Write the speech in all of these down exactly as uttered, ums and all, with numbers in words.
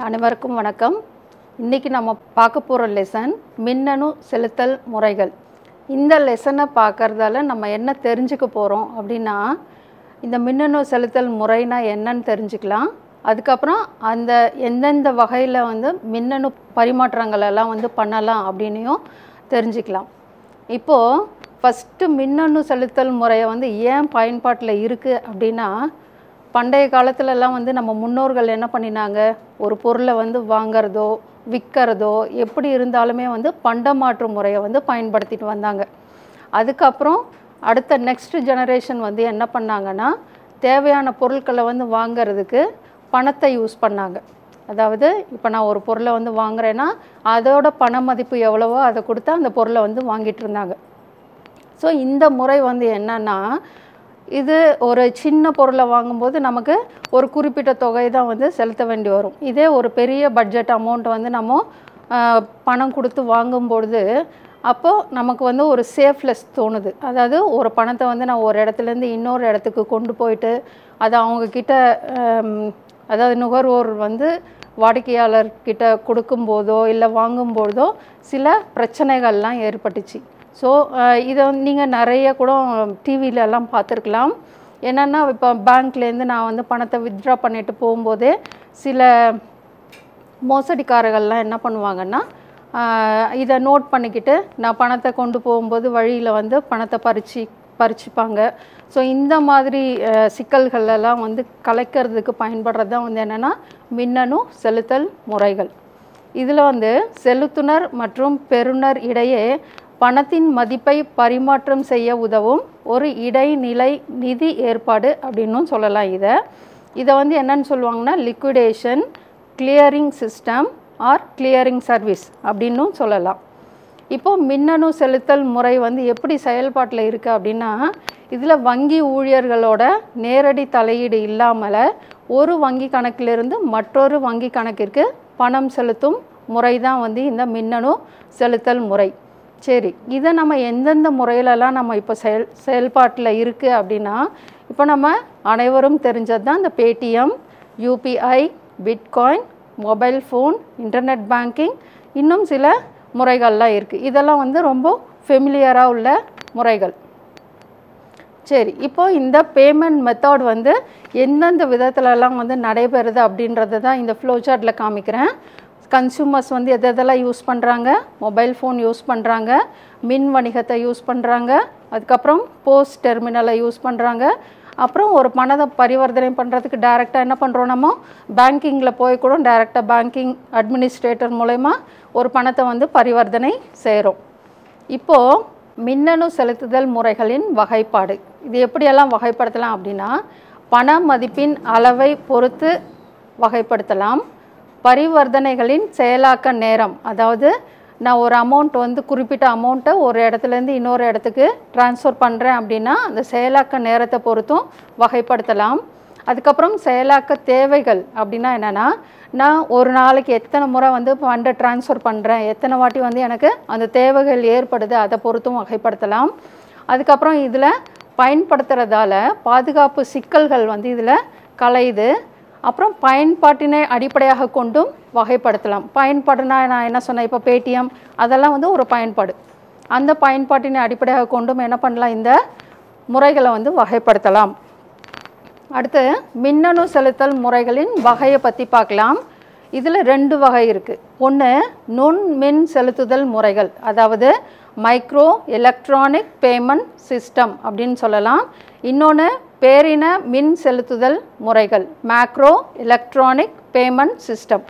அனைவருக்கும் வணக்கம். இன்னைக்கு நம்ம பார்க்க போற லெசன் மின்னணு செலுத்தல் முறைகள். இந்த லெசனை பார்க்கறதால நம்ம என்ன தெரிஞ்சுக்க போறோம் அப்படினா இந்த மின்னணு செலுத்தல் முறைனா என்னன்னு தெரிஞ்சுக்கலாம். அதுக்கு அப்புறம் அந்த எந்தெந்த வகையில வந்து மின்னணு பரிமாற்றங்கள் எல்லாம் வந்து பண்ணலாம் அப்படினியும் தெரிஞ்சுக்கலாம். இப்போ ஃபர்ஸ்ட் மின்னணு செலுத்தல் முறையை வந்து ஏன் பயன்பாட்டில் இருக்கு அப்படினா பண்டைய காலத்துல எல்லாம் வந்து நம்ம முன்னோர்கள் என்ன பண்ணினாங்க, ஒரு பொருளை வந்து வாங்குறதோ விற்கிறதோ எப்படி இருந்தாலுமே வந்து பண்டமாற்று முறையை வந்து பயன்படுத்திட்டு வந்தாங்க. அதுக்கப்புறம் அடுத்த நெக்ஸ்ட் ஜெனரேஷன் வந்து என்ன பண்ணாங்கன்னா தேவையான பொருட்களை வந்து வாங்கிறதுக்கு பணத்தை யூஸ் பண்ணாங்க. அதாவது இப்போ நான் ஒரு பொருளை வந்து வாங்குறேன்னா அதோட பண மதிப்பு எவ்வளவோ அதை கொடுத்தா அந்த பொருளை வந்து வாங்கிட்டு இருந்தாங்க. ஸோ இந்த முறை வந்து என்னன்னா இது ஒரு சின்ன பொருளை வாங்கும்போது நமக்கு ஒரு குறிப்பிட்ட தொகை தான் வந்து செலுத்த வேண்டி வரும். இதே ஒரு பெரிய பட்ஜெட் அமௌண்ட் வந்து நம்ம பணம் கொடுத்து வாங்கும்பொழுது அப்போது நமக்கு வந்து ஒரு சேஃப்லெஸ் தோணுது. அதாவது ஒரு பணத்தை வந்து நான் ஒரு இடத்துலேருந்து இன்னொரு இடத்துக்கு கொண்டு போயிட்டு அதை அவங்கக்கிட்ட அதாவது நுகர்வோர் வந்து வாடிக்கையாளர்கிட்ட கொடுக்கும்போதோ இல்லை வாங்கும்போதோ சில பிரச்சனைகள்லாம் ஏற்பட்டுச்சு. ஸோ இதை வந்து நீங்கள் நிறைய கூட டிவிலெலாம் பார்த்துருக்கலாம். என்னென்னா இப்போ பேங்க்லேருந்து நான் வந்து பணத்தை வித்ட்ரா பண்ணிட்டு போகும்போதே சில மோசடிக்காரர்கள்லாம் என்ன பண்ணுவாங்கன்னா இதை நோட் பண்ணிக்கிட்டு நான் பணத்தை கொண்டு போகும்போது வழியில் வந்து பணத்தை பறிச்சு பறிச்சுப்பாங்க. ஸோ இந்த மாதிரி சிக்கல்களெல்லாம் வந்து கலைக்கிறதுக்கு பயன்படுறது தான் வந்து என்னென்னா மின்னணு செலுத்தல் முறைகள். இதில் வந்து செலுத்துனர் மற்றும் பெறுநர் இடையே பணத்தின் மதிப்பை பரிமாற்றம் செய்ய உதவும் ஒரு இடைநிலை நிதி ஏற்பாடு அப்படின்னும் சொல்லலாம். இதை இதை வந்து என்னன்னு சொல்லுவாங்கன்னா liquidation clearing system or clearing service அப்படின்னும் சொல்லலாம். இப்போது மின்னணு செலுத்தல் முறை வந்து எப்படி செயல்பாட்டில் இருக்குது அப்படின்னா இதில் வங்கி ஊழியர்களோட நேரடி தலையீடு இல்லாமல் ஒரு வங்கி கணக்கிலிருந்து மற்றொரு வங்கி கணக்கிற்கு பணம் செலுத்தும் முறை தான் வந்து இந்த மின்னணு செலுத்தல் முறை. சரி, இதை நம்ம எந்தெந்த முறையிலலாம் நம்ம இப்போ செயல் செயல்பாட்டில் இருக்குது அப்படின்னா இப்போ நம்ம அனைவரும் தெரிஞ்சது தான் இந்த Paytm, UPI, bitcoin, mobile phone, internet banking, இன்னும் சில முறைகள்லாம் இருக்குது. இதெல்லாம் வந்து ரொம்ப ஃபெமிலியராக உள்ள முறைகள். சரி, இப்போது இந்த பேமெண்ட் மெத்தட் வந்து எந்தெந்த விதத்துலலாம் வந்து நடைபெறுது அப்படின்றத தான் இந்த ஃப்ளோ சார்ட்டில் காமிக்கிறேன். கன்சூமர்ஸ் வந்து எது எதெல்லாம் யூஸ் பண்ணுறாங்க, மொபைல் ஃபோன் யூஸ் பண்ணுறாங்க, மின் வணிகத்தை யூஸ் பண்ணுறாங்க, அதுக்கப்புறம் போஸ்ட் டெர்மினலை யூஸ் பண்ணுறாங்க, அப்புறம் ஒரு பணத்தை பரிவர்த்தனை பண்ணுறதுக்கு டைரெக்டாக என்ன பண்ணுறோம், நம்ம பேங்கிங்கில் போய் கூட டைரெக்டாக பேங்கிங் அட்மினிஸ்ட்ரேட்டர் மூலமா ஒரு பணத்தை வந்து பரிவர்த்தனை செய்கிறோம். இப்போது மின்னணு செலுத்துதல் முறைகளின் வகைப்பாடு இது எப்படியெல்லாம் வகைப்படுத்தலாம் அப்படின்னா பண மதிப்பின் அளவை பொறுத்து வகைப்படுத்தலாம். பரிவர்த்தனைகளின் செயலாக்க நேரம், அதாவது நான் ஒரு அமௌண்ட் வந்து குறிப்பிட்ட அமௌண்ட்டை ஒரு இடத்துலேருந்து இன்னொரு இடத்துக்கு ட்ரான்ஸ்ஃபர் பண்ணுறேன் அப்படின்னா அந்த செயலாக்க நேரத்தை பொறுத்தும் வகைப்படுத்தலாம். அதுக்கப்புறம் செயலாக்க தேவைகள் அப்படின்னா என்னென்னா நான் ஒரு நாளைக்கு எத்தனை முறை வந்து ஃபண்டை ட்ரான்ஸ்ஃபர் பண்ணுறேன், எத்தனை வாட்டி வந்து எனக்கு அந்த தேவைகள் ஏற்படுது அதை பொறுத்தும் வகைப்படுத்தலாம். அதுக்கப்புறம் இதில் பயன்படுத்துகிறதால பாதுகாப்பு சிக்கல்கள் வந்து இதில் கலையுது. அப்புறம் பயன்பாட்டினை அடிப்படையாக கொண்டும் வகைப்படுத்தலாம். பயன்பாடுனா நான் என்ன சொன்னேன், இப்போ பேடிஎம் அதெல்லாம் வந்து ஒரு பயன்பாடு. அந்த பயன்பாட்டினை அடிப்படையாக கொண்டும் என்ன பண்ணலாம், இந்த முறைகளை வந்து வகைப்படுத்தலாம். அடுத்து மின்னணு செலுத்தல் முறைகளின் வகையை பற்றி பார்க்கலாம். இதில் ரெண்டு வகை இருக்குது. ஒன்று நுண் மின் செலுத்துதல் முறைகள், அதாவது மைக்ரோ எலக்ட்ரானிக் பேமெண்ட் சிஸ்டம் அப்படின்னு சொல்லலாம். இன்னொன்று பேரின மின் செலுத்துதல் முறைகள், மேக்ரோ எலக்ட்ரானிக் பேமெண்ட் சிஸ்டம்.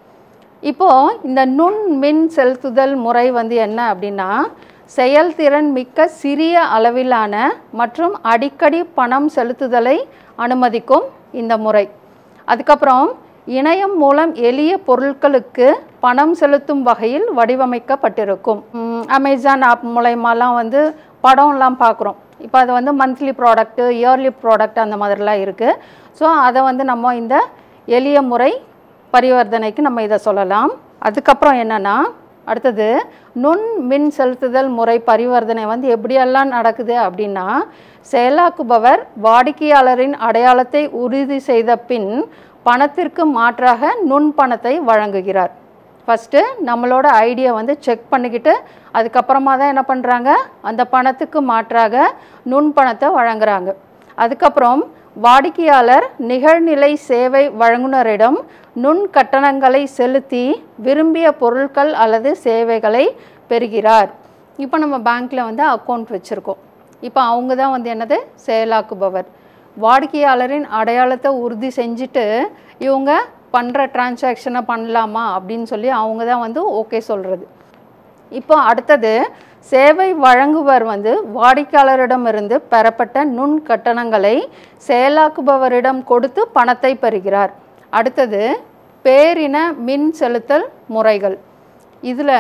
இப்போது இந்த நுண் மின் செலுத்துதல் முறை வந்து என்ன அப்படின்னா செயல்திறன் மிக்க சிறிய அளவிலான மற்றும் அடிக்கடி பணம் செலுத்துதலை அனுமதிக்கும் இந்த முறை. அதுக்கப்புறம் இணையம் மூலம் எளிய பொருட்களுக்கு பணம் செலுத்தும் வகையில் வடிவமைக்கப்பட்டிருக்கும். அமேசான் ஆப் மூலயமாலாம் வந்து படம்லாம் பார்க்குறோம். இப்போ அது வந்து மந்த்லி ப்ராடக்ட்டு, இயர்லி ப்ராடக்ட் அந்த மாதிரிலாம் இருக்குது. ஸோ அதை வந்து நம்ம இந்த எளிய முறை பரிவர்த்தனைக்கு நம்ம இதை சொல்லலாம். அதுக்கப்புறம் என்னென்னா அடுத்தது நுண் மின் செலுத்துதல் முறை பரிவர்த்தனை வந்து எப்படியெல்லாம் நடக்குது அப்படின்னா செயலாக்குபவர் வாடிக்கையாளரின் அடையாளத்தை உறுதி செய்த பின் பணத்திற்கு மாற்றாக நுண்பணத்தை வழங்குகிறார். ஃபஸ்ட்டு நம்மளோட ஐடியா வந்து செக் பண்ணிக்கிட்டு அதுக்கப்புறமா தான் என்ன பண்ணுறாங்க, அந்த பணத்துக்கு மாற்றாக நுண்பணத்தை வழங்குறாங்க. அதுக்கப்புறம் வாடிக்கையாளர் நிகழ்நிலை சேவை வழங்குனரிடம் நுண் கட்டணங்களை செலுத்தி விரும்பிய பொருட்கள் அல்லது சேவைகளை பெறுகிறார். இப்போ நம்ம பேங்க்கில் வந்து அக்கௌண்ட் வச்சுருக்கோம். இப்போ அவங்க தான் வந்து என்னது செயலாக்குபவர். வாடிக்கையாளரின் அடையாளத்தை உறுதி செஞ்சுட்டு இவங்க பண்ணுற டிரான்சாக்ஷனை பண்ணலாமா அப்படின்னு சொல்லி அவங்க தான் வந்து ஓகே சொல்கிறது. இப்போ அடுத்தது சேவை வழங்குவர் வந்து வாடிக்கையாளரிடமிருந்து பெறப்பட்ட நுண் கட்டணங்களை செயலாக்குபவரிடம் கொடுத்து பணத்தை பெறுகிறார். அடுத்தது பேரின மின் செலுத்தல் முறைகள். இதில்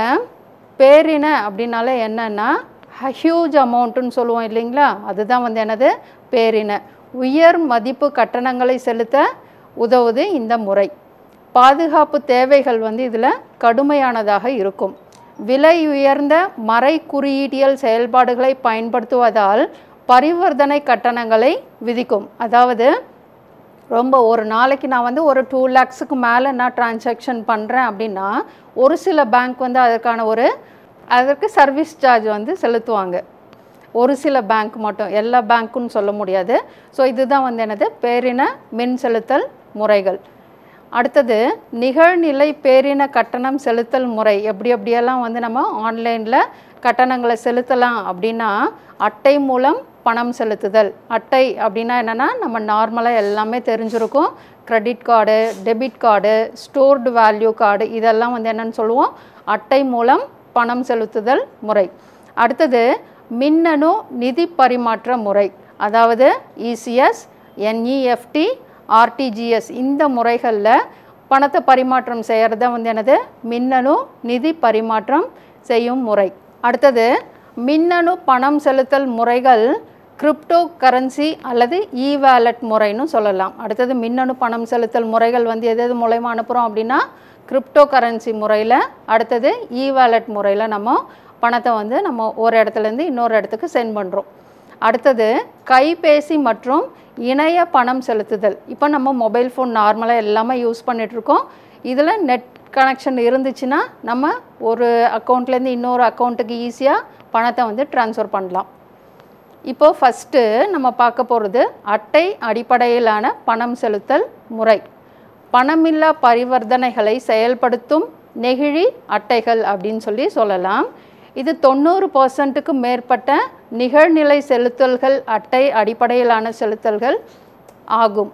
பேரின அப்படின்னால என்னன்னா ஹியூஜ் அமௌண்ட்டுன்னு சொல்லுவோம் இல்லைங்களா, அதுதான் வந்து என்னது பேரின. உயர் மதிப்பு கட்டணங்களை செலுத்த உதவுது இந்த முறை. பாதுகாப்பு தேவைகள் வந்து இதில் கடுமையானதாக இருக்கும். விலை உயர்ந்த மறை குறியீட்டியல் செயல்பாடுகளை பயன்படுத்துவதால் பரிவர்த்தனை கட்டணங்களை விதிக்கும். அதாவது ரொம்ப ஒரு நாளைக்கு நான் வந்து ஒரு டூ லேக்ஸுக்கு மேலே நான் டிரான்சாக்ஷன் பண்ணுறேன் அப்படின்னா ஒரு சில பேங்க் வந்து அதற்கான ஒரு அதற்கு சர்வீஸ் சார்ஜ் வந்து செலுத்துவாங்க. ஒரு சில பேங்க் மட்டும், எல்லா பேங்க்குன்னு சொல்ல முடியாது. ஸோ இதுதான் வந்து என்னது பேரின மின் செலுத்தல் முறைகள். அடுத்தது நிகழ்நிலை பேரின கட்டணம் செலுத்தல் முறை. எப்படி எப்படியெல்லாம் வந்து நம்ம ஆன்லைனில் கட்டணங்களை செலுத்தலாம் அப்படின்னா அட்டை மூலம் பணம் செலுத்துதல். அட்டை அப்படின்னா என்னென்னா நம்ம நார்மலாக எல்லாமே தெரிஞ்சிருக்கும். Credit card, debit card, stored value card, இதெல்லாம் வந்து என்னென்னு சொல்லுவோம் அட்டை மூலம் பணம் செலுத்துதல் முறை. அடுத்தது மின்னணு நிதி பரிமாற்ற முறை. அதாவது இசிஎஸ், என்இஎஃப்டி, ஆர்டிஜிஎஸ் இந்த முறைகளில் பணத்தை பரிமாற்றம் செய்கிறது வந்து என்னது மின்னணு நிதி பரிமாற்றம் செய்யும் முறை. அடுத்தது மின்னணு பணம் செலுத்தல் முறைகள் கிரிப்டோ கரன்சி அல்லது இ வேலட் முறைன்னு சொல்லலாம். அடுத்தது மின்னணு பணம் செலுத்தல் முறைகள் வந்து எது எது மூலயமா அனுப்புகிறோம் அப்படின்னா கிரிப்டோ கரன்சி முறையில், அடுத்தது இ வேலட் முறையில் நம்ம பணத்தை வந்து நம்ம ஒரு இடத்துலேருந்து இன்னொரு இடத்துக்கு சென்ட் பண்ணுறோம். அடுத்தது கைபேசி மற்றும் இணைய பணம் செலுத்துதல். இப்போ நம்ம மொபைல் ஃபோன் நார்மலாக எல்லாமே யூஸ் பண்ணிகிட்ருக்கோம். இதில் நெட் கனெக்ஷன் இருந்துச்சுன்னா நம்ம ஒரு அக்கௌண்ட்லேருந்து இன்னொரு அக்கௌண்ட்டுக்கு ஈஸியாக பணத்தை வந்து ட்ரான்ஸ்ஃபர் பண்ணலாம். இப்போது ஃபஸ்ட்டு நம்ம பார்க்க போகிறது அட்டை அடிப்படையிலான பணம் செலுத்தல் முறை. பணமில்லா பரிவர்த்தனைகளை செயல்படுத்தும் நெகிழி அட்டைகள் அப்படின்னு சொல்லி சொல்லலாம். இது தொண்ணூறு பர்சன்ட்டுக்கு மேற்பட்ட நிகழ்நிலை செலுத்தல்கள் அட்டை அடிப்படையிலான செலுத்தல்கள் ஆகும்.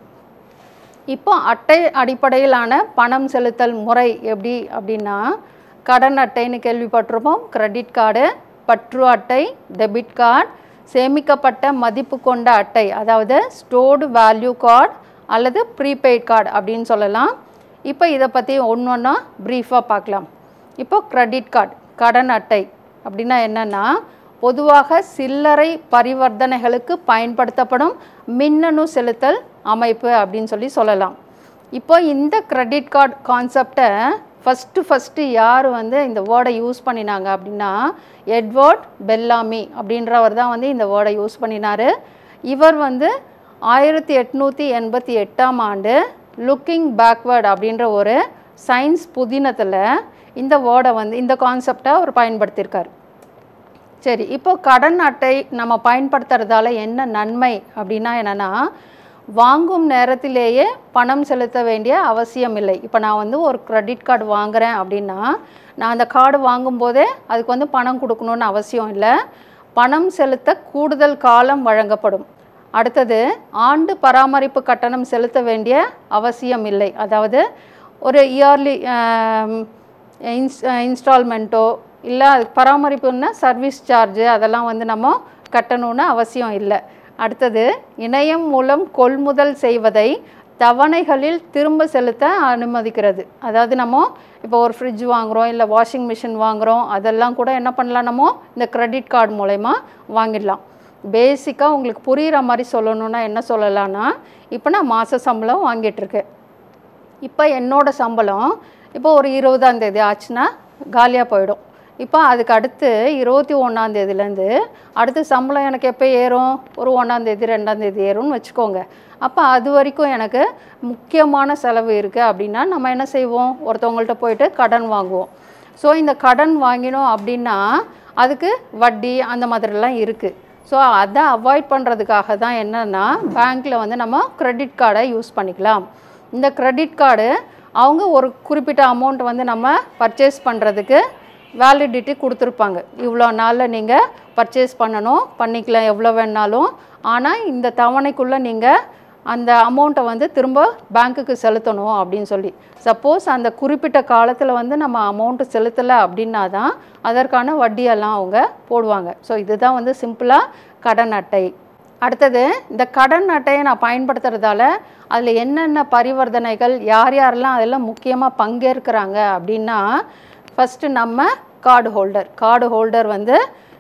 இப்போ அட்டை அடிப்படையிலான பணம் செலுத்தல் முறை எப்படி அப்படின்னா கடன் அட்டைன்னு கேள்விப்பட்டிருப்போம். கிரெடிட் கார்டு, பற்று அட்டை, டெபிட் கார்டு, சேமிக்கப்பட்ட மதிப்பு கொண்ட அட்டை அதாவது ஸ்டோர்டு வேல்யூ கார்டு அல்லது ப்ரீபெய்ட் கார்டு அப்படின்னு சொல்லலாம். இப்போ இதை பற்றி ஒன்று ஒன்றா ப்ரீஃபாக பார்க்கலாம். இப்போ கிரெடிட் கார்டு கடன் அட்டை அப்படின்னா என்னென்னா பொதுவாக சில்லறை பரிவர்த்தனைகளுக்கு பயன்படுத்தப்படும் மின்னணு செலுத்தல் அமைப்பு அப்படின்னு சொல்லி சொல்லலாம். இப்போ இந்த கிரெடிட் கார்டு கான்செப்டை ஃபஸ்ட்டு ஃபஸ்ட்டு யார் வந்து இந்த வேர்டை யூஸ் பண்ணினாங்க அப்படின்னா எட்வர்ட் பெல்லாமி அப்படின்றவர் தான் வந்து இந்த வேர்டை யூஸ் பண்ணினார். இவர் வந்து ஆயிரத்தி எட்நூற்றி எண்பத்தி எட்டாம் ஆண்டு லுக்கிங் பேக்வேர்டு அப்படின்ற ஒரு சயின்ஸ் புதினத்தில் இந்த வேர்டை வந்து இந்த கான்செப்டை அவர் பயன்படுத்தியிருக்கார். சரி, இப்போ கடன் அட்டை நம்ம பயன்படுத்துறதால என்ன நன்மை அப்படின்னா என்னென்னா வாங்கும் நேரத்திலேயே பணம் செலுத்த வேண்டிய அவசியம் இல்லை. இப்போ நான் வந்து ஒரு கிரெடிட் கார்டு வாங்குகிறேன் அப்படின்னா நான் அந்த கார்டு வாங்கும்போதே அதுக்கு வந்து பணம் கொடுக்கணுன்னு அவசியம் இல்லை. பணம் செலுத்த கூடுதல் காலம் வழங்கப்படும். அடுத்தது ஆண்டு பராமரிப்பு கட்டணம் செலுத்த வேண்டிய அவசியம் இல்லை. அதாவது ஒரு இயர்லி இன்ஸ் இன்ஸ்டால்மெண்ட்டோ இல்லை அதுக்கு பராமரிப்புன்னா சர்வீஸ் சார்ஜு அதெல்லாம் வந்து நம்ம கட்டணும்னு அவசியம் இல்லை. அடுத்தது இணையம் மூலம் கொள்முதல் செய்வதை தவணைகளில் திரும்ப செலுத்த அனுமதிக்கிறது. அதாவது நம்ம இப்போ ஒரு ஃப்ரிட்ஜ் வாங்குகிறோம் இல்லை வாஷிங் மிஷின் வாங்குகிறோம், அதெல்லாம் கூட என்ன பண்ணலாம் நம்ம இந்த கிரெடிட் கார்டு மூலமா வாங்கிடலாம். பேசிக்காக உங்களுக்கு புரிகிற மாதிரி சொல்லணுன்னா என்ன சொல்லலான்னா இப்போ நான் மாத சம்பளம் வாங்கிட்டுருக்கேன். இப்போ என்னோடய சம்பளம் இப்போ ஒரு இருபதாம் தேதி ஆச்சுன்னா காலியாக போயிடும். இப்போ அதுக்கு அடுத்து இருபத்தி ஒன்றாம் தேதியிலேருந்து அடுத்து சம்பளம் எனக்கு எப்போ ஏறும், ஒரு ஒன்றாம் தேதி ரெண்டாம் தேதி ஏறும்னு வச்சுக்கோங்க. அப்போ அது வரைக்கும் எனக்கு முக்கியமான செலவு இருக்குது அப்படின்னா நம்ம என்ன செய்வோம், ஒருத்தவங்கள்ட்ட போயிட்டு கடன் வாங்குவோம். ஸோ இந்த கடன் வாங்கினோம் அப்படின்னா அதுக்கு வட்டி அந்த மாதிரிலாம் இருக்குது. ஸோ அதை அவாய்ட் பண்ணுறதுக்காக தான் என்னென்னா பேங்க்கில் வந்து நம்ம க்ரெடிட் கார்டை யூஸ் பண்ணிக்கலாம். இந்த க்ரெடிட் கார்டு அவங்க ஒரு குறிப்பிட்ட அமௌண்ட் வந்து நம்ம பர்ச்சேஸ் பண்ணுறதுக்கு வேலிடிட்டி கொடுத்துருப்பாங்க. இவ்வளோ நாளில் நீங்கள் பர்ச்சேஸ் பண்ணணும், பண்ணிக்கலாம் எவ்வளோ வேணாலும். ஆனால் இந்த தவணைக்குள்ளே நீங்கள் அந்த அமௌண்ட்டை வந்து திரும்ப பேங்க்குக்கு செலுத்தணும் அப்படின்னு சொல்லி. சப்போஸ் அந்த குறிப்பிட்ட காலத்தில் வந்து நம்ம அமௌண்ட்டு செலுத்தலை அப்படின்னா தான் அதற்கான வட்டியெல்லாம் அவங்க போடுவாங்க. ஸோ இதுதான் வந்து சிம்பிளாக கடன் அட்டை. அடுத்தது இந்த கடன் அட்டையை நான் பயன்படுத்துகிறதால அதில் என்னென்ன பரிவர்த்தனைகள் யார் யாரெல்லாம் அதெல்லாம் முக்கியமாக பங்கேற்கிறாங்க அப்படின்னா, ஃபஸ்ட்டு நம்ம கார்டு ஹோல்டர் கார்டு ஹோல்டர் வந்து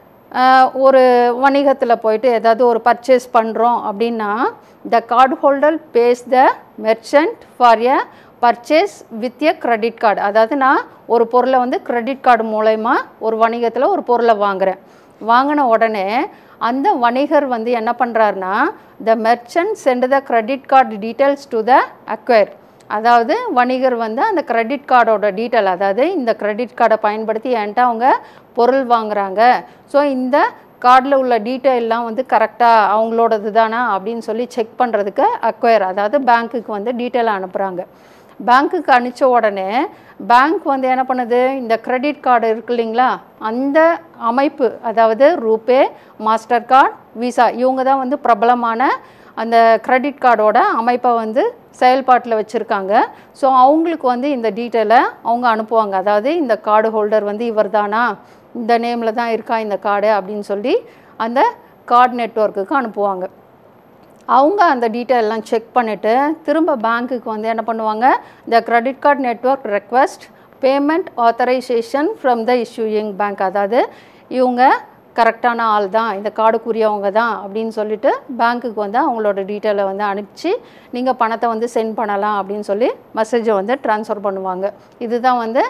ஒரு வணிகத்தில் போயிட்டு ஏதாவது ஒரு பர்ச்சேஸ் பண்ணுறோம் அப்படின்னா the card holder pays the merchant for a purchase with a credit card. அதாவது நான் ஒரு பொருளை வந்து கிரெடிட் கார்டு மூலயமா ஒரு வணிகத்தில் ஒரு பொருளை வாங்குகிறேன். வாங்கின உடனே அந்த வணிகர் வந்து என்ன பண்ணுறாருனா the merchant sent the credit card details to the acquirer. அதாவது வணிகர் வந்து அந்த கிரெடிட் கார்டோட டீட்டெயில், அதாவது இந்த கிரெடிட் கார்டை பயன்படுத்தி என்கிட்ட அவங்க பொருள் வாங்குகிறாங்க, ஸோ இந்த கார்டில் உள்ள டீட்டெயிலெலாம் வந்து கரெக்டாக அவங்களோடது தானா அப்படின்னு சொல்லி செக் பண்ணுறதுக்கு அக்வயர் அதாவது பேங்க்குக்கு வந்து டீட்டெயிலை அனுப்புகிறாங்க. பேங்க்குக்கு அனுப்பிச்ச உடனே பேங்க் வந்து என்ன பண்ணுது, இந்த கிரெடிட் கார்டு இருக்கு இல்லைங்களா, அந்த அமைப்பு அதாவது ரூபே, மாஸ்டர் கார்டு, விசா இவங்க தான் வந்து பிரபலமான அந்த கிரெடிட் கார்டோட அமைப்பை வந்து செயல்பாட்டில் வச்சுருக்காங்க. ஸோ அவங்களுக்கு வந்து இந்த டீட்டெயிலை அவங்க அனுப்புவாங்க. அதாவது இந்த கார்டு ஹோல்டர் வந்து இவர் தானா, இந்த நேமில் தான் இருக்கா இந்த கார்டு அப்படின்னு சொல்லி அந்த கார்டு நெட்வொர்க்குக்கு அனுப்புவாங்க. அவங்க அந்த டீட்டெயிலெலாம் செக் பண்ணிவிட்டு திரும்ப பேங்க்குக்கு வந்து என்ன பண்ணுவாங்க, இந்த credit card network request payment authorisation from the issuing bank. அதாவது இவங்க கரெக்டான ஆள் தான், இந்த கார்டுக்குரியவங்க தான் அப்படின்னு சொல்லிட்டு பேங்க்குக்கு வந்து அவங்களோட டீட்டெயிலை வந்து அனுப்பிச்சு நீங்கள் பணத்தை வந்து சென்ட் பண்ணலாம் அப்படின்னு சொல்லி மெசேஜை வந்து ட்ரான்ஸ்ஃபர் பண்ணுவாங்க. இதுதான் வந்து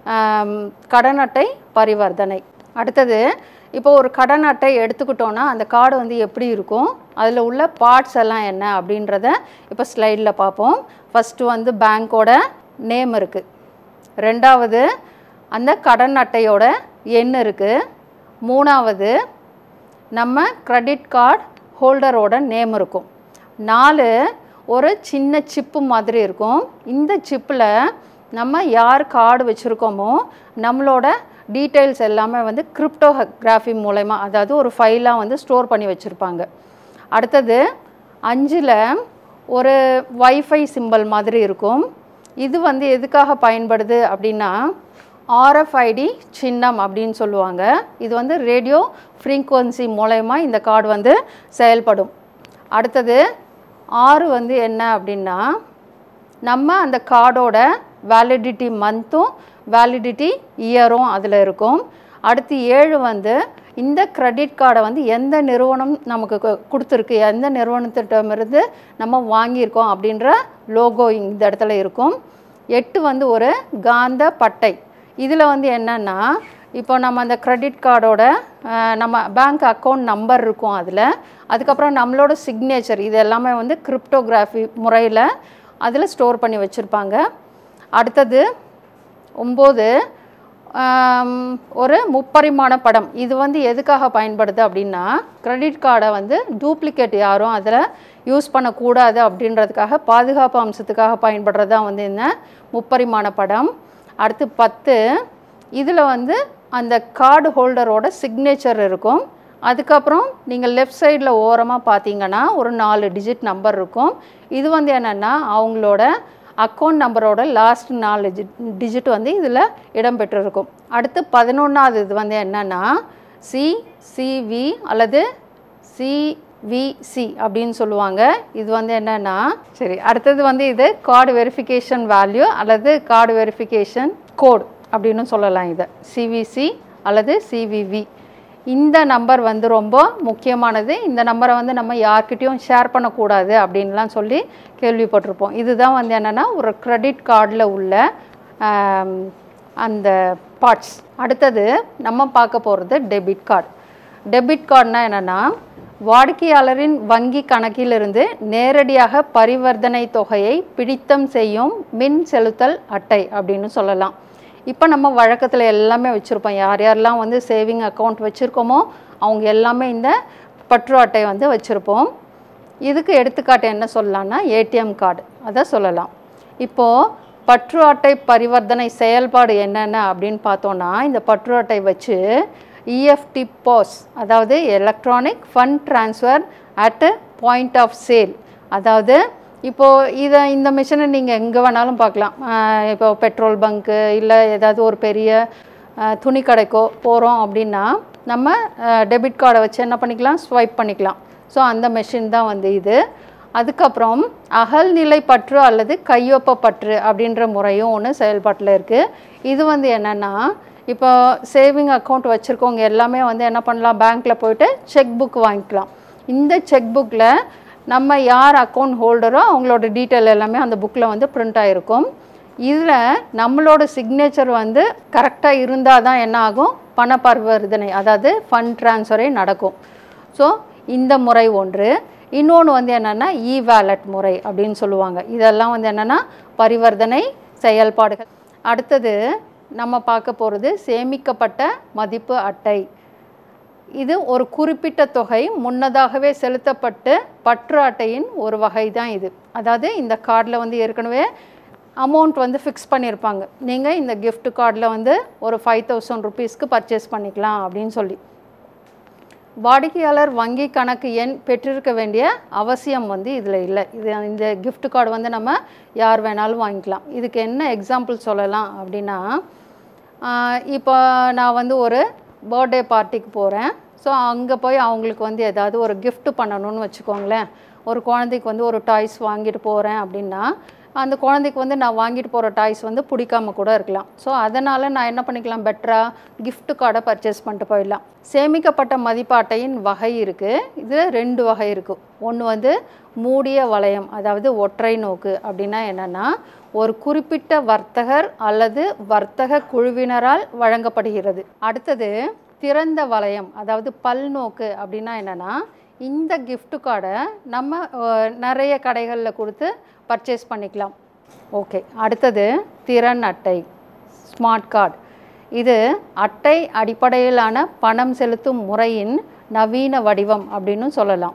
கடன் அட்டை பரிவர்த்தனை. அடுத்தது இப்போ ஒரு கடன் அட்டை எடுத்துக்கிட்டோன்னா அந்த கார்டு வந்து எப்படி இருக்கும், அதில் உள்ள பார்ட்ஸ் எல்லாம் என்ன அப்படின்றத இப்போ ஸ்லைடில் பார்ப்போம். ஃபஸ்ட்டு வந்து பேங்க்கோட நேம் இருக்குது, ரெண்டாவது அந்த கடன் அட்டையோட எண் இருக்குது, மூணாவது நம்ம கிரெடிட் கார்டு ஹோல்டரோட நேம் இருக்கும், நாலு ஒரு சின்ன சிப்பு மாதிரி இருக்கும். இந்த சிப்பில் நம்ம யார் கார்டு வச்சுருக்கோமோ நம்மளோட டீட்டெயில்ஸ் எல்லாமே வந்து கிரிப்டோகிராஃபி மூலமா அதாவது ஒரு ஃபைலாக வந்து ஸ்டோர் பண்ணி வச்சுருப்பாங்க. அடுத்தது அஞ்சில் ஒரு வைஃபை சிம்பிள் மாதிரி இருக்கும். இது வந்து எதுக்காக பயன்படுது அப்படின்னா ஆர்எஃப்ஐடி சின்னம் அப்படின்னு சொல்லுவாங்க. இது வந்து ரேடியோ ஃப்ரீக்வன்சி மூலயமா இந்த கார்டு வந்து செயல்படும். அடுத்தது ஆறு வந்து என்ன அப்படின்னா நம்ம அந்த கார்டோட வேலிடிட்டி மந்த்தும் வேலிடிட்டி இயரும் அதில் இருக்கும். அடுத்து ஏழு வந்து இந்த கிரெடிட் கார்டை வந்து எந்த நிறுவனம் நமக்கு கொடுத்துருக்கு, எந்த நிறுவனத்திட்டமிருந்து நம்ம வாங்கியிருக்கோம் அப்படின்ற லோகோ இந்த இடத்துல இருக்கும். எட்டு வந்து ஒரு காந்த பட்டை. இதில் வந்து என்னென்னா இப்போ நம்ம அந்த கிரெடிட் கார்டோட நம்ம பேங்க் அக்கௌண்ட் நம்பர் இருக்கும் அதில், அதுக்கப்புறம் நம்மளோட சிக்னேச்சர், இது எல்லாமே வந்து கிரிப்டோகிராஃபி முறையில் அதில் ஸ்டோர் பண்ணி வச்சுருப்பாங்க. அடுத்தது ஒம்பது ஒரு முப்பரிமாண படம். இது வந்து எதுக்காக பயன்படுது அப்படின்னா கிரெடிட் கார்டை வந்து டூப்ளிகேட் யாரும் அதில் யூஸ் பண்ணக்கூடாது அப்படின்றதுக்காக பாதுகாப்பு அம்சத்துக்காக பயன்படுறது தான் வந்து இந்த முப்பரிமாண படம். அடுத்து பத்து இதில் வந்து அந்த கார்டு ஹோல்டரோட சிக்னேச்சர் இருக்கும். அதுக்கப்புறம் நீங்கள் லெஃப்ட் சைடில் ஓரமாக பார்த்தீங்கன்னா ஒரு நாலு டிஜிட் நம்பர் இருக்கும். இது வந்து என்னென்னா அவங்களோட அக்கௌண்ட் நம்பரோட லாஸ்ட் நாலு டிஜிட் வந்து இதில் இடம்பெற்றிருக்கும். அடுத்து பதினொன்றாவது இது வந்து என்னென்னா சிசிவி அல்லது சிவிசி அப்படின்னு சொல்லுவாங்க. இது வந்து என்னென்னா சரி அடுத்தது வந்து இது கார்டு வெரிஃபிகேஷன் வேல்யூ அல்லது கார்டு வெரிஃபிகேஷன் கோட் அப்படின்னு சொல்லலாம். இதை சிவிசி அல்லது சிவிவி. இந்த நம்பர் வந்து ரொம்ப முக்கியமானது. இந்த நம்பரை வந்து நம்ம யார்கிட்டையும் ஷேர் பண்ணக்கூடாது அப்படின்லாம் சொல்லி கேள்விப்பட்டிருப்போம். இதுதான் வந்து என்னென்னா ஒரு கிரெடிட் கார்டில் உள்ள அந்த பார்ட்ஸ். அடுத்தது நம்ம பார்க்க போகிறது டெபிட் கார்டு. டெபிட் கார்டுனா என்னென்னா, வாடிக்கையாளரின் வங்கி கணக்கிலிருந்து நேரடியாக பரிவர்த்தனை தொகையை பிடித்தம் செய்யும் மின் செலுத்தல் அட்டை அப்படின்னு சொல்லலாம். இப்போ நம்ம வழக்கத்தில் எல்லாமே வச்சுருப்போம். யார் யாரெல்லாம் வந்து சேவிங் அக்கௌண்ட் வச்சுருக்கோமோ அவங்க எல்லாமே இந்த பற்று அட்டை வந்து வச்சுருப்போம். இதுக்கு எடுத்துக்காட்டு என்ன சொல்லலாம்னா ஏடிஎம் கார்டு அதை சொல்லலாம். இப்போது பற்று அட்டை பரிவர்த்தனை செயல்பாடு என்னென்ன அப்படின்னு பார்த்தோன்னா, இந்த பற்று அட்டை வச்சு இஎஃப்டி பாஸ், அதாவது electronic fund transfer at point of sale, அதாவது இப்போது இதை இந்த மிஷினை நீங்கள் எங்கே வேணாலும் பார்க்கலாம். இப்போ பெட்ரோல் பங்க்கு இல்லை ஏதாவது ஒரு பெரிய துணி கடைக்கோ போகிறோம் அப்படின்னா நம்ம டெபிட் கார்டை வச்சு என்ன பண்ணிக்கலாம், ஸ்வைப் பண்ணிக்கலாம். ஸோ அந்த மெஷின் தான் வந்து இது. அதுக்கப்புறம் அகல்நிலை பற்று அல்லது கையொப்ப பற்று அப்படின்ற முறையும் ஒன்று செயல்பாட்டில் இருக்குது. இது வந்து என்னென்னா, இப்போ சேவிங் அக்கௌண்ட் வச்சுருக்கவங்க எல்லாமே வந்து என்ன பண்ணலாம், பேங்க்கில் போய்ட்டு செக் புக் வாங்கிக்கலாம். இந்த செக் புக்கில் நம்ம யார் அக்கௌண்ட் ஹோல்டரோ அவங்களோட டீட்டெயில் எல்லாமே அந்த புக்கில் வந்து பிரிண்ட் ஆகிருக்கும். இதில் நம்மளோட சிக்னேச்சர் வந்து கரெக்டாக இருந்தால் தான் என்ன ஆகும், பண பரிவர்த்தனை அதாவது ஃபண்ட் ட்ரான்ஸ்ஃபரே நடக்கும். ஸோ இந்த முறை ஒன்று. இன்னொன்று வந்து என்னென்னா இ வேலட் முறை அப்படின்னு சொல்லுவாங்க. இதெல்லாம் வந்து என்னென்னா பரிவர்த்தனை செயல்பாடுகள். அடுத்தது நம்ம பார்க்க போகிறது சேமிக்கப்பட்ட மதிப்பு அட்டை. இது ஒரு குறிப்பிட்ட தொகை முன்னதாகவே செலுத்தப்பட்டு பற்று அட்டையின் ஒரு வகை தான் இது. அதாவது இந்த கார்டில் வந்து ஏற்கனவே அமௌண்ட் வந்து ஃபிக்ஸ் பண்ணியிருப்பாங்க. நீங்கள் இந்த கிஃப்ட் கார்டில் வந்து ஒரு ஃபைவ் தௌசண்ட் ருபீஸ்க்கு பர்ச்சேஸ் பண்ணிக்கலாம் அப்படின்னு சொல்லி. வாடிக்கையாளர் வங்கி கணக்கு எண் பெற்றிருக்க வேண்டிய அவசியம் வந்து இதில் இல்லை. இது இந்த கிஃப்ட் கார்டு வந்து நம்ம யார் வேணாலும் வாங்கிக்கலாம். இதுக்கு என்ன எக்ஸாம்பிள் சொல்லலாம் அப்படின்னா, இப்போ நான் வந்து ஒரு பர்த்டே பார்ட்டிக்கு போகிறேன். ஸோ அங்கே போய் அவங்களுக்கு வந்து ஏதாவது ஒரு கிஃப்ட் பண்ணணும்னு வச்சுக்கோங்களேன். ஒரு குழந்தைக்கு வந்து ஒரு டாய்ஸ் வாங்கிட்டு போகிறேன் அப்படின்னா, அந்த குழந்தைக்கு வந்து நான் வாங்கிட்டு போகிற டாய்ஸ் வந்து பிடிக்காம கூட இருக்கலாம். ஸோ அதனால் நான் என்ன பண்ணிக்கலாம், பெட்டராக கிஃப்ட் கார்டை பர்ச்சேஸ் பண்ணிட்டு போயிடலாம். சேமிக்கப்பட்ட மதிப்பு அட்டையின் வகை இருக்குது. இது ரெண்டு வகை இருக்குது. ஒன்று வந்து மூடிய வளையம், அதாவது ஒற்றை நோக்கு. அப்படின்னா என்னென்னா, ஒரு குறிப்பிட்ட வர்த்தகர் அல்லது வர்த்தக குழுவினரால் வழங்கப்படுகிறது. அடுத்தது திறந்த வளையம், அதாவது பல்நோக்கு. அப்படின்னா என்னென்னா, இந்த கிஃப்ட் கார்டை நம்ம நிறைய கடைகளில் கொடுத்து பர்ச்சேஸ் பண்ணிக்கலாம். ஓகே, அடுத்தது திறன் அட்டை, ஸ்மார்ட் கார்டு. இது அட்டை அடிப்படையிலான பணம் செலுத்தும் முறையின் நவீன வடிவம் அப்படின்னு சொல்லலாம்.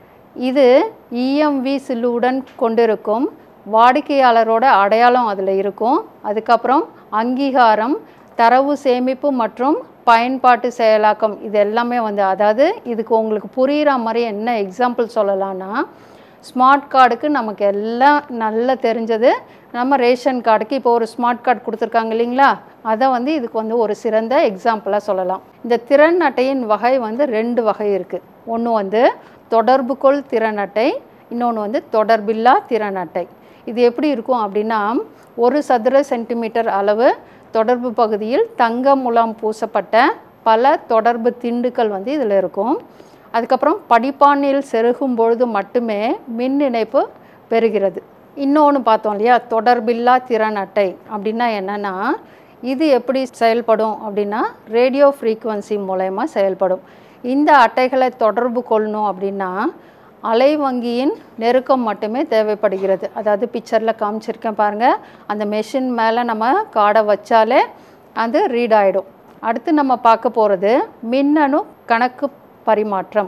இது இஎம்வி சில்லுடன் கொண்டிருக்கும். வாடிக்கையாளரோட அடையாளம் அதில் இருக்கும். அதுக்கப்புறம் அங்கீகாரம், தரவு சேமிப்பு மற்றும் பயன்பாட்டு செயலாக்கம், இது எல்லாமே வந்து, அதாவது இதுக்கு உங்களுக்கு புரிகிற மாதிரி என்ன எக்ஸாம்பிள் சொல்லலான்னா, ஸ்மார்ட் கார்டுக்கு நமக்கு எல்லாம் நல்லா தெரிஞ்சது. நம்ம ரேஷன் கார்டுக்கு இப்போ ஒரு ஸ்மார்ட் கார்டு கொடுத்துருக்காங்க இல்லைங்களா, அதை வந்து இதுக்கு வந்து ஒரு சிறந்த எக்ஸாம்பிளாக சொல்லலாம். இந்த திறன் அட்டையின் வகை வந்து ரெண்டு வகை இருக்குது. ஒன்று வந்து தொடர்புகொள் திறன் அட்டை, இன்னொன்று வந்து தொடர்பில்லா திறன் அட்டை. இது எப்படி இருக்கும் அப்படின்னா, ஒரு சதுர சென்டிமீட்டர் அளவு தொடர்பு பகுதியில் தங்க முலாம் பூசப்பட்ட பல தொடர்பு திண்டுக்கள் வந்து இதில் இருக்கும். அதுக்கப்புறம் படிப்பானில் செருகும் பொழுது மட்டுமே மின் இணைப்பு பெறுகிறது. இன்னொன்று பார்த்தோம் இல்லையா, தொடர்பில்லா திறன் அட்டை. அப்படின்னா என்னென்னா, இது எப்படி செயல்படும் அப்படின்னா, ரேடியோ ஃப்ரீக்குவன்சி மூலயமா செயல்படும். இந்த அட்டைகளை தொடர்பு கொள்ளணும் அப்படின்னா அலை வங்கியின் நெருக்கம் மட்டுமே தேவைப்படுகிறது. அதாவது பிக்சரில் காமிச்சிருக்கேன் பாருங்கள், அந்த மெஷின் மேலே நம்ம கார்டை வச்சாலே அது ரீட் ஆகிடும். அடுத்து நம்ம பார்க்க போகிறது மின்னணு கணக்கு பரிமாற்றம்.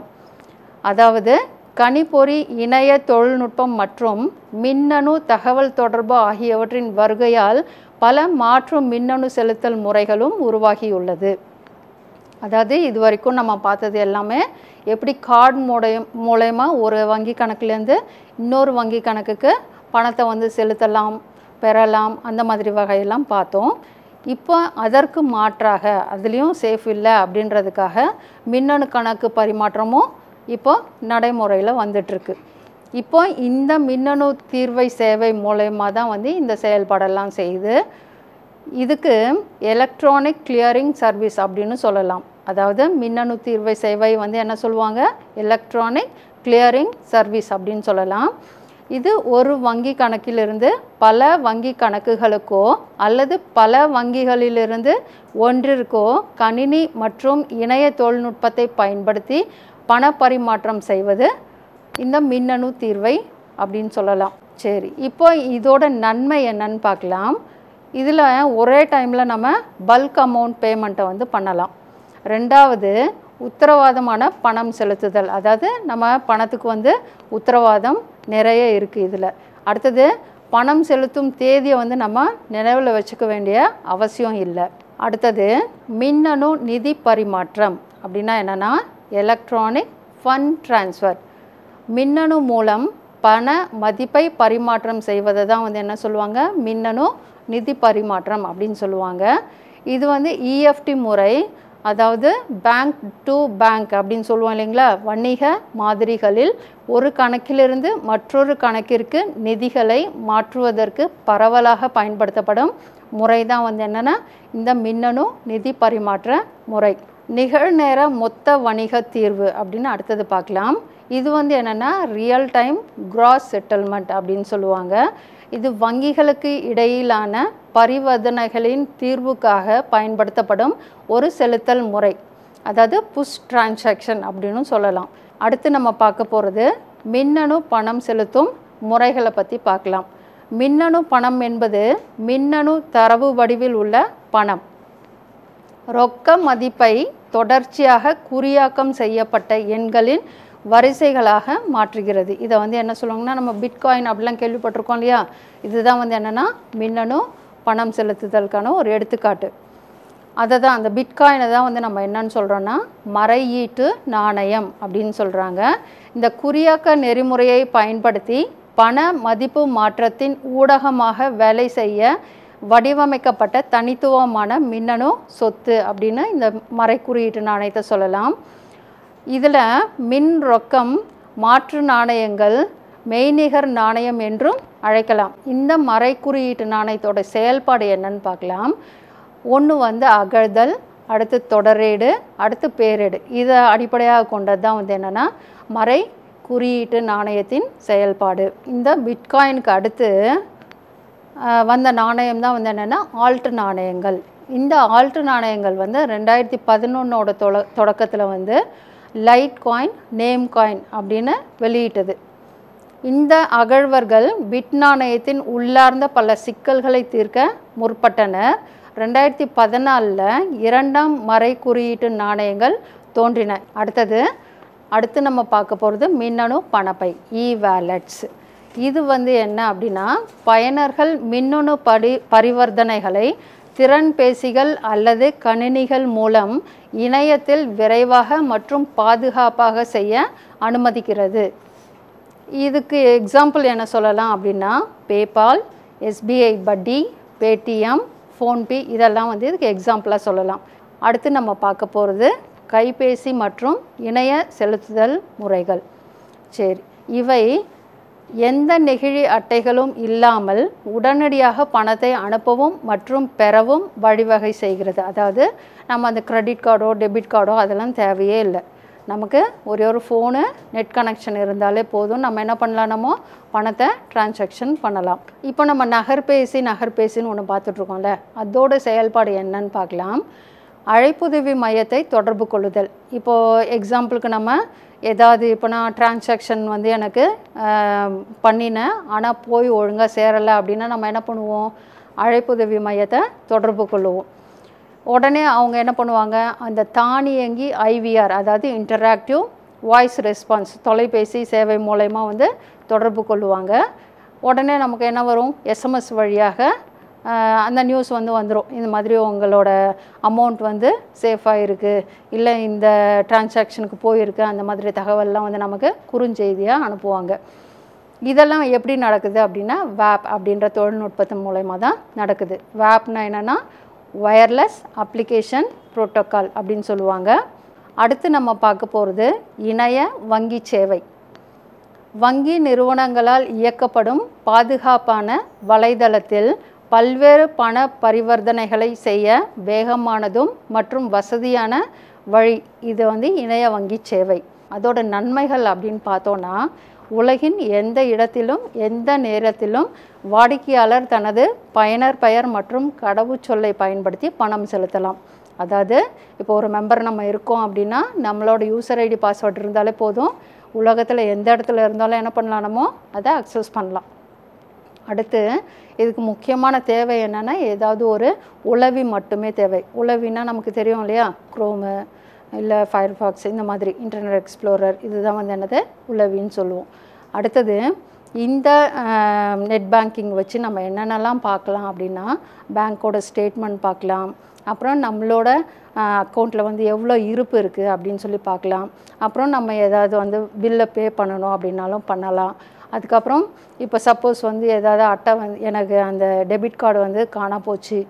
அதாவது கணிப்பொறி, இணைய தொழில்நுட்பம் மற்றும் மின்னணு தகவல் தொடர்பு ஆகியவற்றின் வருகையால் பல மாற்று மின்னணு செலுத்தல் முறைகளும் உருவாகியுள்ளது. அதாவது இது வரைக்கும் நம்ம பார்த்தது எல்லாமே எப்படி கார்டு மூலம் மூலயமா ஒரு வங்கி கணக்குலேருந்து இன்னொரு வங்கி கணக்குக்கு பணத்தை வந்து செலுத்தலாம், பெறலாம், அந்த மாதிரி வகையெல்லாம் பார்த்தோம். இப்போ அதற்கு மாற்றாக, அதுலேயும் சேஃப் இல்லை அப்படின்றதுக்காக மின்னணு கணக்கு பரிமாற்றமும் இப்போ நடைமுறையில் வந்துட்டுருக்கு. இப்போ இந்த மின்னணு தீர்வை சேவை மூலயமா தான் வந்து இந்த செயல்பாடெல்லாம் செய்யுது. இதுக்கு எலக்ட்ரானிக் கிளியரிங் சர்வீஸ் அப்படின்னு சொல்லலாம். அதாவது மின்னணு தீர்வை சேவை வந்து என்ன சொல்லுவாங்க, எலக்ட்ரானிக் கிளியரிங் சர்வீஸ் அப்படின்னு சொல்லலாம். இது ஒரு வங்கி கணக்கிலிருந்து பல வங்கி கணக்குகளுக்கோ அல்லது பல வங்கிகளிலிருந்து ஒன்றிற்கோ கணினி மற்றும் இணைய தொழில்நுட்பத்தை பயன்படுத்தி பண பரிமாற்றம் செய்வது இந்த மின்னணு தீர்வை அப்படின்னு சொல்லலாம். சரி, இப்போ இதோட நன்மை என்னன்னு பார்க்கலாம். இதில் ஒரே டைமில் நம்ம பல்க் அமௌண்ட் பேமெண்ட்டை வந்து பண்ணலாம். ரெண்டாவது, உத்தரவாதமான பணம் செலுத்துதல், அதாவது நம்ம பணத்துக்கு வந்து உத்தரவாதம் நிறைய இருக்குது இதில். அடுத்தது, பணம் செலுத்தும் தேதியை வந்து நம்ம நினைவில் வச்சுக்க வேண்டிய அவசியம் இல்லை. அடுத்தது, மின்னணு நிதி பரிமாற்றம் அப்படின்னா என்னென்னா எலக்ட்ரானிக் ஃபண்ட் ட்ரான்ஸ்ஃபர். மின்னணு மூலம் பண மதிப்பை பரிமாற்றம் செய்வதை தான் வந்து என்ன சொல்லுவாங்க, மின்னணு நிதி பரிமாற்றம் அப்படின்னு சொல்லுவாங்க. இது வந்து இஎஃப்டி முறை, அதாவது பேங்க் டு பேங்க் அப்படின்னு சொல்லுவோம் இல்லைங்களா. வணிக மாதிரிகளில் ஒரு கணக்கிலிருந்து மற்றொரு கணக்கிற்கு நிதிகளை மாற்றுவதற்கு பரவலாக பயன்படுத்தப்படும் முறை தான் வந்து என்னென்னா இந்த மின்னணு நிதி பரிமாற்ற முறை. நிகழ்நேர மொத்த வணிக தீர்வு அப்படின்னு அடுத்தது பார்க்கலாம். இது வந்து என்னென்னா ரியல் டைம் கிராஸ் செட்டில்மெண்ட் அப்படின்னு சொல்லுவாங்க. இது வங்கிகளுக்கு இடையிலான பரிவர்த்தனைகளின் தீர்வுக்காக பயன்படுத்தப்படும் ஒரு செலுத்தல் முறை, அதாவது புஷ் டிரான்சாக்ஷன் அப்படின்னு சொல்லலாம். அடுத்து நம்ம பார்க்க போகிறது மின்னணு பணம் செலுத்தும் முறைகளை பற்றி பார்க்கலாம். மின்னணு பணம் என்பது மின்னணு தரவு வடிவில் உள்ள பணம். ரொக்க மதிப்பை தொடர்ச்சியாக குறியாக்கம் செய்யப்பட்ட எண்களின் வரிசைகளாக மாற்றுகிறது. இதை வந்து என்ன சொல்லுவாங்கன்னா, நம்ம பிட்காயின் அப்படிலாம் கேள்விப்பட்டிருக்கோம் இல்லையா, இதுதான் வந்து என்னென்னா மின்னணு பணம் செலுத்துதலுக்கான ஒரு எடுத்துக்காட்டு. அதை தான் அந்த பிட்காயினை தான் வந்து நம்ம என்னன்னு சொல்கிறோன்னா மறையீட்டு நாணயம் அப்படின்னு சொல்கிறாங்க. இந்த குறியாக்க நெறிமுறையை பயன்படுத்தி பண மதிப்பு மாற்றத்தின் ஊடகமாக வேலை செய்ய வடிவமைக்கப்பட்ட தனித்துவமான மின்னணு சொத்து அப்படின்னு இந்த மறைக்குறியீட்டு நாணயத்தை சொல்லலாம். இதில் மின் ரொக்கம், மாற்று நாணயங்கள், மெய்நிகர் நாணயம் என்றும் அழைக்கலாம். இந்த மறைக்குறியீட்டு நாணயத்தோட செயல்பாடு என்னன்னு பார்க்கலாம். ஒன்று வந்து அகழ்தல், அடுத்து தொடரேடு, அடுத்து பேரேடு. இதை அடிப்படையாக கொண்டது தான் வந்து என்னென்னா மறை குறியீட்டு நாணயத்தின் செயல்பாடு. இந்த பிட்காயினுக்கு அடுத்து வந்த நாணயம் தான் வந்து என்னென்னா ஆல்ட் நாணயங்கள். இந்த ஆல்ட் நாணயங்கள் வந்து ரெண்டாயிரத்தி பதினொன்னோட தொட தொடக்கத்தில் வந்து லைட் காயின், நேம் காயின் அப்படின்னு வெளியிட்டது. இந்த அகழ்வர்கள் பிட் நாணயத்தின் உள்ளார்ந்த பல சிக்கல்களை தீர்க்க முற்பட்டனர். ரெண்டாயிரத்தி பதினாலில் இரண்டாம் மறை குறியீட்டு நாணயங்கள் தோன்றின. அடுத்தது அடுத்து நம்ம பார்க்க போகிறது மின்னணு பணப்பை, இ வேலட்ஸ். இது வந்து என்ன அப்படின்னா, பயனர்கள் மின்னணு பரி பரிவர்த்தனைகளை திறன்பேசிகள் அல்லது கணினிகள் மூலம் இணையத்தில் விரைவாக மற்றும் பாதுகாப்பாக செய்ய அனுமதிக்கிறது. இதுக்கு எக்ஸாம்பிள் என்ன சொல்லலாம் அப்படின்னா, பேபால், எஸ்பிஐ வட்டி, பேடிஎம், ஃபோன்பே இதெல்லாம் வந்து இதுக்கு எக்ஸாம்பிளாக சொல்லலாம். அடுத்து நம்ம பார்க்க போகிறது கைபேசி மற்றும் இணைய செலுத்துதல் முறைகள். சரி, இவை எந்த நெகிழி அட்டைகளும் இல்லாமல் உடனடியாக பணத்தை அனுப்பவும் மற்றும் பெறவும் வழிவகை செய்கிறது. அதாவது நம்ம அந்த கிரெடிட் கார்டோ டெபிட் கார்டோ அதெல்லாம் தேவையே இல்லை. நமக்கு ஒரே ஒரு ஃபோனு, நெட் கனெக்ஷன் இருந்தாலே போதும். நம்ம என்ன பண்ணலாம், நம்ம பணத்தை டிரான்சாக்ஷன் பண்ணலாம். இப்போ நம்ம நகர்பேசி நகர்பேசின்னு ஒன்று பார்த்துட்ருக்கோம்ல, அதோட செயல்பாடு என்னன்னு பார்க்கலாம். அழைப்புதவி மையத்தை தொடர்பு கொள்ளுதல். இப்போது எக்ஸாம்பிளுக்கு நம்ம ஏதாவது இப்போ நான் டிரான்சாக்ஷன் வந்து எனக்கு பண்ணினேன், ஆனால் போய் ஒழுங்காக சேரலை அப்படின்னா நம்ம என்ன பண்ணுவோம், அழைப்புதவி மையத்தை தொடர்பு கொள்ளுவோம். உடனே அவங்க என்ன பண்ணுவாங்க, அந்த தானியங்கி ஐவிஆர், அதாவது இன்டராக்டிவ் வாய்ஸ் ரெஸ்பான்ஸ் தொலைபேசி சேவை மூலயமா வந்து தொடர்பு கொள்ளுவாங்க. உடனே நமக்கு என்ன வரும், எஸ்எம்எஸ் வழியாக அந்த நியூஸ் வந்து வந்துடும். இந்த மாதிரி உங்களோட அமௌண்ட் வந்து சேஃபாக இருக்குது, இல்லை இந்த டிரான்சாக்ஷனுக்கு போயிருக்கு, அந்த மாதிரி தகவல்லாம் வந்து நமக்கு குறுஞ்செய்தியாக அனுப்புவாங்க. இதெல்லாம் எப்படி நடக்குது அப்படின்னா, வேப் அப்படின்ற தொழில்நுட்பத்தின் மூலயமா தான் நடக்குது. வேப்னா என்னென்னா வயர்லெஸ் அப்ளிகேஷன் ப்ரோட்டோக்கால் அப்படின்னு சொல்லுவாங்க. அடுத்து நம்ம பார்க்க போகிறது இணைய வங்கி சேவை. வங்கி நிறுவனங்களால் இயக்கப்படும் பாதுகாப்பான வலைதளத்தில் பல்வேறு பண பரிவர்த்தனைகளை செய்ய வேகமானதும் மற்றும் வசதியான வழி இது வந்து இணைய வங்கி சேவை. அதோட நன்மைகள் அப்படின்னு பார்த்தோன்னா, உலகின் எந்த இடத்திலும் எந்த நேரத்திலும் வாடிக்கையாளர் தனது பயனர் பெயர் மற்றும் கடவுச்சொல்லை பயன்படுத்தி பணம் செலுத்தலாம். அதாவது இப்போ ஒரு மெம்பர் நம்ம இருக்கோம் அப்படின்னா நம்மளோட யூசர் ஐடி பாஸ்வேர்டு இருந்தாலே போதும், உலகத்தில் எந்த இடத்துல இருந்தாலும் என்ன பண்ணலாம், நம்ம அதை அக்சஸ் பண்ணலாம். அடுத்து இதுக்கு முக்கியமான தேவை என்னென்னா ஏதாவது ஒரு உளவி மட்டுமே தேவை. உளவினா நமக்கு தெரியும் இல்லையா, குரோமு இல்லை ஃபயர்ஃபாக்ஸ் இந்த மாதிரி இன்டர்நெட் எக்ஸ்ப்ளோரர், இதுதான் வந்து என்னது உளவின்னு சொல்லுவோம். அடுத்தது இந்த நெட் பேங்கிங் வச்சு நம்ம என்னென்னலாம் பார்க்கலாம் அப்படின்னா பேங்க்கோட ஸ்டேட்மெண்ட் பார்க்கலாம், அப்புறம் நம்மளோட அக்கௌண்ட்டில் வந்து எவ்வளோ இருப்பு இருக்குது அப்படின்னு சொல்லி பார்க்கலாம், அப்புறம் நம்ம ஏதாவது வந்து பில்லை பே பண்ணணும் அப்படின்னாலும் பண்ணலாம். அதுக்கப்புறம் இப்போ சப்போஸ் வந்து ஏதாவது அட்டை வந்து எனக்கு அந்த டெபிட் கார்டு வந்து காணா போச்சு,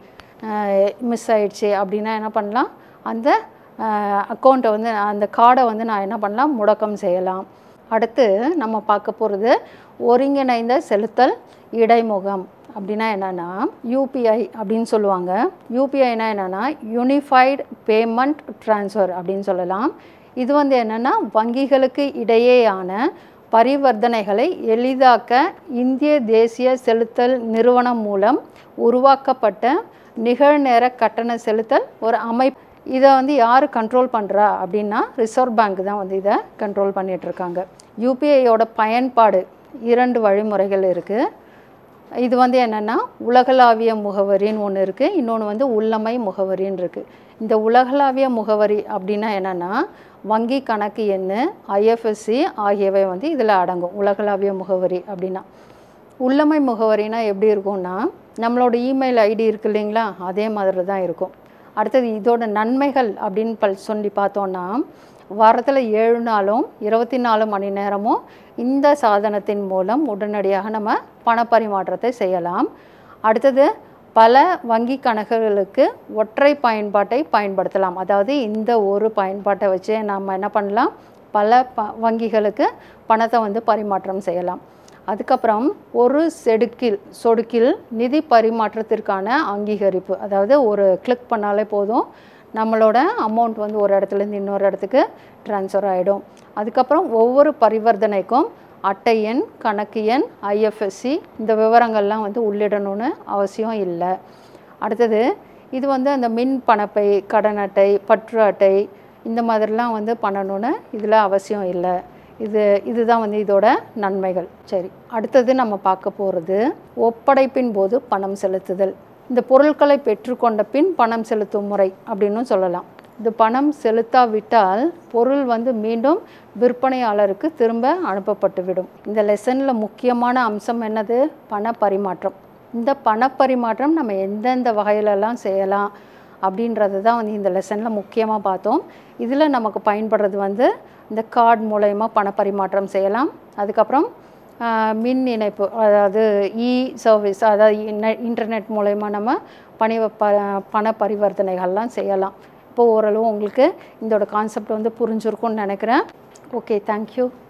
மிஸ் ஆயிடுச்சு அப்படின்னா என்ன பண்ணலாம், அந்த அக்கௌண்ட்டை வந்து அந்த கார்டை வந்து நான் என்ன பண்ணலாம், முடக்கம் செய்யலாம். அடுத்து நம்ம பார்க்க போகிறது ஒருங்கிணைந்த செலுத்தல் இடைமுகம். அப்படின்னா என்னென்னா யூபிஐ அப்படின்னு சொல்லுவாங்க. யூபிஐனா என்னென்னா யூனிஃபைடு பேமெண்ட் ட்ரான்ஸ்ஃபர் அப்படின்னு சொல்லலாம். இது வந்து என்னென்னா வங்கிகளுக்கு இடையேயான பரிவர்த்தனைகளை எளிதாக்க இந்திய தேசிய செலுத்தல் நிறுவனம் மூலம் உருவாக்கப்பட்ட நிகழ்நேர கட்டண செலுத்தல் ஒரு அமைப்பு. இதை வந்து யார் கண்ட்ரோல் பண்ணுறா அப்படின்னா ரிசர்வ் பேங்க் தான் வந்து இதை கண்ட்ரோல் பண்ணிகிட்ருக்காங்க. யூபிஐயோட பயன்பாடு இரண்டு வழிமுறைகள் இருக்குது. இது வந்து என்னென்னா உலகளாவிய முகவரின்னு ஒன்று இருக்குது, இன்னொன்று வந்து உள்ளமை முகவரின்னு இருக்குது. இந்த உலகளாவிய முகவரி அப்படின்னா என்னென்னா வங்கி கணக்கு எண், ஐஎஃப்எஸ்சி ஆகியவை வந்து இதில் அடங்கும். உலகளாவிய முகவரி அப்படின்னா உள்ளமை முகவரினா எப்படி இருக்கும்னா நம்மளோட இமெயில் ஐடி இருக்குது இல்லைங்களா, அதே மாதிரி தான் இருக்கும். அடுத்தது இதோட நன்மைகள் அப்படின்னு பல் சொல்லி பார்த்தோன்னா வாரத்தில் ஏழு நாளும் இருபத்தி நாலு மணி நேரமும் இந்த சாதனத்தின் மூலம் உடனடியாக நம்ம பணப்பரிமாற்றத்தை செய்யலாம். அடுத்தது பல வங்கி கணக்குகளுக்கு ஒற்றை பயன்பாட்டை பயன்படுத்தலாம். அதாவது இந்த ஒரு பயன்பாட்டை வச்சு நம்ம என்ன பண்ணலாம், பல ப வங்கிகளுக்கு பணத்தை வந்து பரிமாற்றம் செய்யலாம். அதுக்கப்புறம் ஒரு செடுக்கில் சொடுக்கில் நிதி பரிமாற்றத்திற்கான அங்கீகரிப்பு, அதாவது ஒரு கிளிக் பண்ணாலே போதும் நம்மளோட அமௌண்ட் வந்து ஒரு இடத்துலேருந்து இன்னொரு இடத்துக்கு ட்ரான்ஸ்ஃபர் ஆகிடும். அதுக்கப்புறம் ஒவ்வொரு பரிவர்த்தனைக்கும் அட்டை எண், கணக்கு எண், ஐஎஃப்எஸ்சி இந்த விவரங்கள்லாம் வந்து உள்ளிடணும்னு அவசியம் இல்லை. அடுத்தது இது வந்து அந்த மின் பணப்பை, கடன் அட்டை, பற்று அட்டை இந்த மாதிரிலாம் வந்து பண்ணணும்னு இதில் அவசியம் இல்லை. இது இதுதான் வந்து இதோட நன்மைகள். சரி, அடுத்தது நம்ம பார்க்க போகிறது ஒப்படைப்பின் போது பணம் செலுத்துதல். இந்த பொருட்களை பெற்றுக்கொண்ட பின் பணம் செலுத்தும் முறை அப்படின்னு சொல்லலாம். இது பணம் செலுத்தாவிட்டால் பொருள் வந்து மீண்டும் விற்பனையாளருக்கு திரும்ப அனுப்பப்பட்டுவிடும். இந்த லெசனில் முக்கியமான அம்சம் என்னது, பண பரிமாற்றம். இந்த பண பரிமாற்றம் நம்ம எந்தெந்த வகையிலெல்லாம் செய்யலாம் அப்படின்றது தான் வந்து இந்த லெசனில் முக்கியமாக பார்த்தோம். இதில் நமக்கு பயன்படுறது வந்து இந்த கார்டு மூலயமா பண பரிமாற்றம் செய்யலாம். அதுக்கப்புறம் மின் இணைப்பு, அதாவது இ சர்வீஸ், அதாவது இன்டர்நெட் மூலயமா நம்ம பணி ப பண பரிவர்த்தனைகள்லாம் செய்யலாம். இப்போது ஓரளவு உங்களுக்கு இதோட கான்செப்ட் வந்து புரிஞ்சிருக்கும்னு நினைக்கிறேன். Okay, thank you.